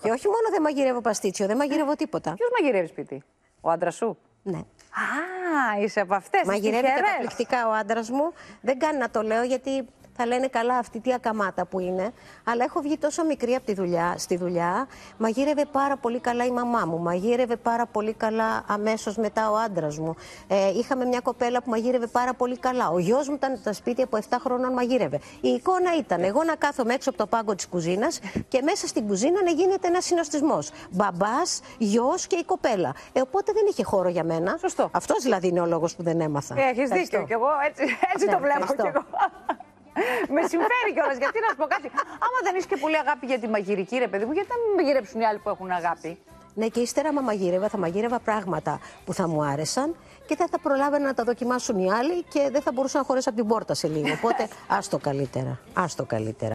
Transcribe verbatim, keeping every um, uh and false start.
Και όχι μόνο δεν μαγειρεύω παστίτσιο, δεν μαγειρεύω τίποτα. Ποιος μαγειρεύει σπίτι, ο άντρας σου? Ναι. Α, είσαι από αυτές. Μαγειρεύει καταπληκτικά ο άντρας μου. Δεν κάνει να το λέω γιατί θα λένε καλά αυτή τι ακαμάτα που είναι. Αλλά έχω βγει τόσο μικρή από τη δουλειά, στη δουλειά. Μαγείρευε πάρα πολύ καλά η μαμά μου. Μαγείρευε πάρα πολύ καλά αμέσως μετά ο άντρας μου. Ε, είχαμε μια κοπέλα που μαγείρευε πάρα πολύ καλά. Ο γιος μου ήταν στα σπίτια από επτά χρόνων μαγείρευε. Η εικόνα ήταν εγώ να κάθομαι έξω από το πάγκο της κουζίνας και μέσα στην κουζίνα να γίνεται ένας συνοστισμός. Μπαμπάς, γιος και η κοπέλα. Ε, οπότε δεν είχε χώρο για μένα. Σωστό. Αυτός δηλαδή είναι ο λόγος που δεν έμαθα. Ε, έχεις δίκιο. Και εγώ έτσι, έτσι Ναι, το βλέπω ευχαριστώ. κι εγώ. Με συμφέρει κιόλας, γιατί να σου πω κάτι. Άμα δεν είσαι και πολύ αγάπη για τη μαγειρική, ρε παιδί μου, γιατί να μην μαγειρέψουν οι άλλοι που έχουν αγάπη. Ναι, και ύστερα, άμα μαγείρευα, θα μαγείρευα πράγματα που θα μου άρεσαν και δεν θα προλάβαινα να τα δοκιμάσουν οι άλλοι και δεν θα μπορούσα να χωρέσω από την πόρτα σε λίγο. Οπότε, άστο καλύτερα. Άστο καλύτερα.